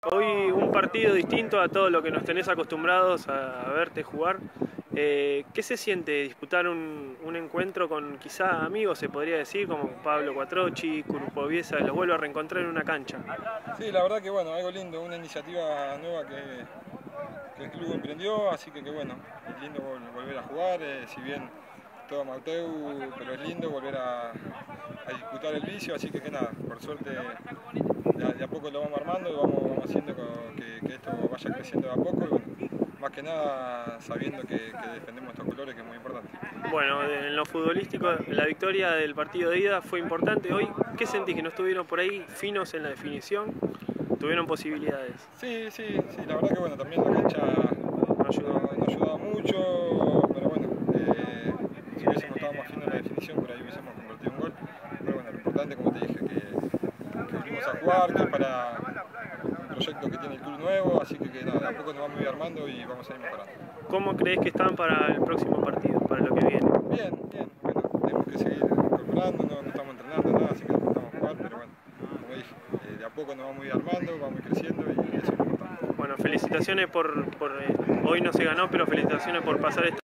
Hoy un partido distinto a todo lo que nos tenés acostumbrados a verte jugar. ¿Qué se siente disputar un encuentro con quizá amigos, se podría decir, como Pablo Quattrocchi, Curupoviesa, los vuelvo a reencontrar en una cancha? Sí, la verdad que bueno, algo lindo, una iniciativa nueva que el club emprendió, así que bueno, es lindo volver a jugar, si bien todo amateur, pero es lindo volver a disputar el vicio, así que nada, por suerte de a poco lo vamos armando y vamos haciendo que esto vaya creciendo de a poco y bueno, más que nada sabiendo que defendemos estos colores, que es muy importante. Bueno, en lo futbolístico, la victoria del partido de ida fue importante hoy. ¿Qué sentís, que no estuvieron por ahí finos en la definición? ¿Tuvieron posibilidades? Sí, la verdad que bueno, también la cancha no ayudaba mucho, pero bueno, si hubiésemos estado más finos en la definición, por ahí hubiésemos convertido un gol. Pero bueno, lo importante, como te dije, que volvimos a jugar, que es para un proyecto que tiene el club nuevo, así que nada, de a poco nos vamos a ir armando y vamos a ir mejorando. ¿Cómo crees que están para el próximo partido, para lo que viene? Bien, bueno, tenemos que seguir incorporando, no estamos entrenando nada, así que no estamos a jugar, pero bueno, como dije, de a poco nos vamos a ir armando, vamos a ir creciendo y eso es importante. Bueno, felicitaciones por hoy no se ganó, pero felicitaciones por pasar esta